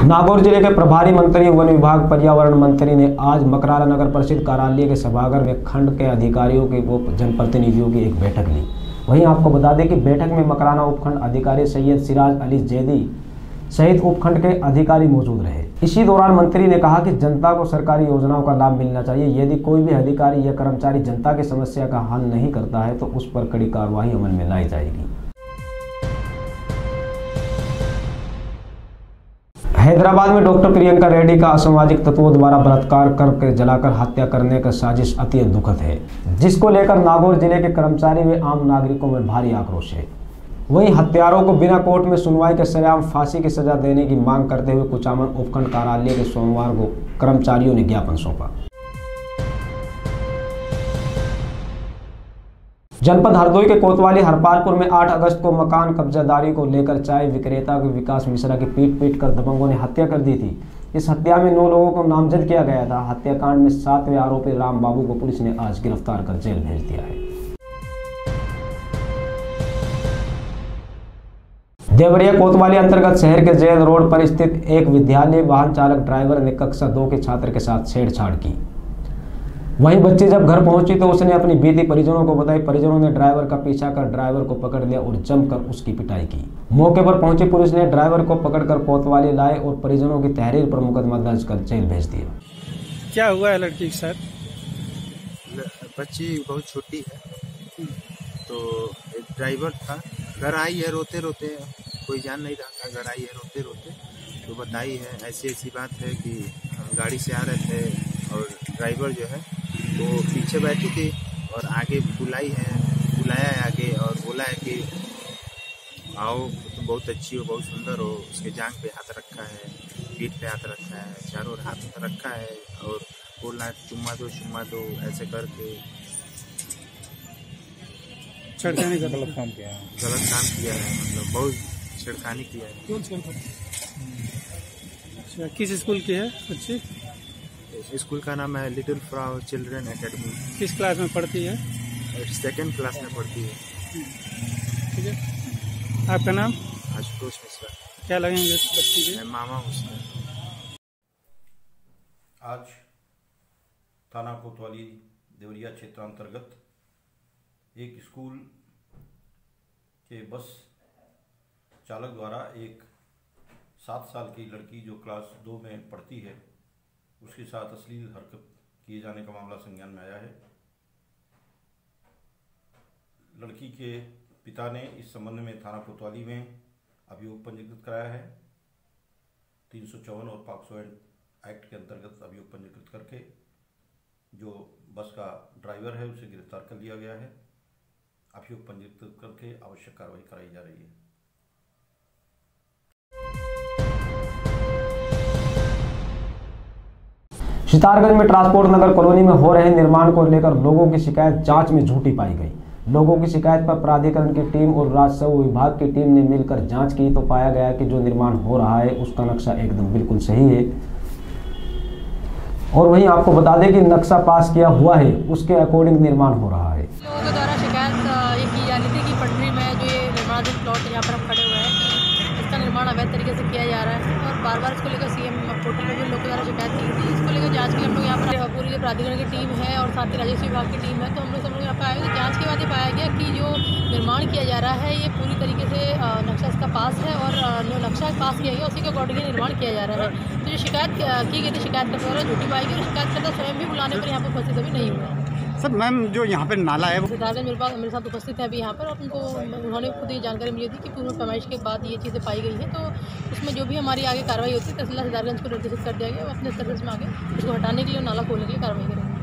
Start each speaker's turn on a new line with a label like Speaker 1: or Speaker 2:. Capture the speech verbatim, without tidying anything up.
Speaker 1: नागौर जिले के प्रभारी मंत्री वन विभाग पर्यावरण मंत्री ने आज मकराला नगर परिषद कार्यालय के सभागार में खंड के अधिकारियों के व जनप्रतिनिधियों की एक बैठक ली। वहीं आपको बता दें कि बैठक में मकराना उपखंड अधिकारी सैयद सिराज अली जैदी सहित उपखंड के अधिकारी मौजूद रहे। इसी दौरान मंत्री ने कहा कि जनता को सरकारी योजनाओं का लाभ मिलना चाहिए। यदि कोई भी अधिकारी या कर्मचारी जनता की समस्या का हल नहीं करता है तो उस पर कड़ी कार्रवाई अमल में लाई जाएगी। हैदराबाद में डॉक्टर प्रियंका रेड्डी का असामाजिक तत्वों द्वारा बलात्कार करके जलाकर हत्या करने का साजिश अत्यंत दुखद है, जिसको लेकर नागौर जिले के कर्मचारी व आम नागरिकों में भारी आक्रोश है। वहीं हत्यारों को बिना कोर्ट में सुनवाई के सरेआम फांसी की सजा देने की मांग करते हुए कुचामन उपखंड कार्यालय के सोमवार को कर्मचारियों ने ज्ञापन सौंपा। जनपद हरदोई के कोतवाली हरपालपुर में आठ अगस्त को मकान कब्जादारी को लेकर चाय विक्रेता के विकास मिश्रा की पीट पीट कर दबंगों ने हत्या कर दी थी। इस हत्या में नौ लोगों को नामजद किया गया था। हत्याकांड में सातवें आरोपी राम बाबू को पुलिस ने आज गिरफ्तार कर जेल भेज दिया है। देवरिया कोतवाली अंतर्गत शहर के जैद रोड पर स्थित एक विद्यालय वाहन चालक ड्राइवर ने कक्षा दो के छात्र के साथ छेड़छाड़ की। वहीं बच्ची जब घर पहुंची तो उसने अपनी बीती परिजनों को बताई। परिजनों ने ड्राइवर का पीछा कर ड्राइवर को पकड़ लिया और जमकर उसकी पिटाई की। मौके पर पहुंची पुलिस ने ड्राइवर को पकड़कर कोतवाली लाए और परिजनों की तहरीर पर मुकदमा दर्ज कर जेल भेज दिया।
Speaker 2: क्या हुआ है लड़की के साथ?
Speaker 3: बच्ची बहुत छोटी है, तो एक ड्राइवर था, घर आई है रोते रोते, कोई जान नहीं रहा था, घर आई है रोते रोते, तो बताई है ऐसी ऐसी बात है कि हम गाड़ी से आ रहे थे और ड्राइवर जो है वो पीछे बैठी थी और आगे बुलाई है बुलाया है आगे और बोला है कि आओ तुम बहुत अच्छी हो, बहुत सुंदर हो। उसके जांघ पे हाथ रखा है, पीठ पे हाथ रखा है, चारों हाथ रखा है और बोलना चुम्मा दो चुम्मा दो ऐसे करके
Speaker 2: छेड़खानी का गलत काम किया है
Speaker 3: गलत काम किया है मतलब बहुत छेड़खानी किया है।
Speaker 2: अच्छा, किस स्कूल की है बच्ची?
Speaker 3: स्कूल का नाम है लिटिल फ्लावर चिल्ड्रन एकेडमी।
Speaker 2: किस क्लास में पढ़ती है?
Speaker 3: सेकंड क्लास में पढ़ती है।
Speaker 2: ठीक है, आपका नाम?
Speaker 3: आशुतोष मिश्रा।
Speaker 2: क्या लगेंगे बच्ची के?
Speaker 3: मामा उसका।
Speaker 4: आज थाना कोतवाली देवरिया क्षेत्र अंतर्गत एक स्कूल के बस चालक द्वारा एक सात साल की लड़की जो क्लास दो में पढ़ती है उसके साथ अश्लील हरकत किए जाने का मामला संज्ञान में आया है। लड़की के पिता ने इस संबंध में थाना कोतवाली में अभियोग पंजीकृत कराया है। तीन सौ चौवन और पॉक्सो एक्ट के अंतर्गत अभियोग पंजीकृत करके जो बस का ड्राइवर है उसे गिरफ्तार कर लिया गया है। अभियोग पंजीकृत करके आवश्यक कार्रवाई कराई जा रही है।
Speaker 1: सितारगंज में ट्रांसपोर्ट नगर कॉलोनी में हो रहे निर्माण को लेकर लोगों की शिकायत जांच में झूठी पाई गई। लोगों की शिकायत पर प्राधिकरण की टीम और राजस्व विभाग की टीम ने मिलकर जांच की तो पाया गया कि जो निर्माण हो रहा है उसका नक्शा एकदम बिल्कुल सही है और वहीं आपको बता दें कि नक्शा पास किया हुआ है उसके अकॉर्डिंग निर्माण हो रहा है।
Speaker 5: लोगों के द्वारा शिकायत ये की जा रही थी कि पटरी में जो ये निर्माणाधीन प्लॉट यहाँ पर हम खड़े हुए हैं इसका निर्माण अवैध तरीके से किया जा रहा है और बार बार इसको लेकर सीएम पोर्टल में भी लोगों द्वारा शिकायत की थी। इसको लेकर जांच के लिए हम लोग यहाँ पर पूरी जो प्राधिकरण की टीम है और साथ ही राजस्व विभाग की टीम है तो हम लोग सब लोग यहाँ पर आए तो जाँच के बाद ये पाया गया कि जो निर्माण किया जा रहा है ये पूरी तरीके से नक्शा इसका पास है और जो नक्शा पास किया गया उसी के अकॉर्डिंग निर्माण किया जा रहा है। तो जो शिकायत की गई थी शिकायत करने वाला झूठी पाई गई और शिकायतकर्ता स्वयं भी बुलाने पर यहाँ पर उपस्थित अभी नहीं हुआ।
Speaker 2: सर मैम जो यहाँ पे नाला है वो
Speaker 5: सितारगंज मेरे पास मेरे साथ उपस्थित है अभी यहाँ पर। उनको उन्होंने खुद ये जानकारी मिली थी कि पूर्व पैमाइश के बाद ये चीज़ें पाई गई हैं तो उसमें जो भी हमारी आगे कार्रवाई होती है तहसीलदार सितारगंज को निर्देशित कर दिया गया। अपने स्तर से आगे उसको हटाने के लिए नाला खोलने के लिए कार्रवाई करेंगे।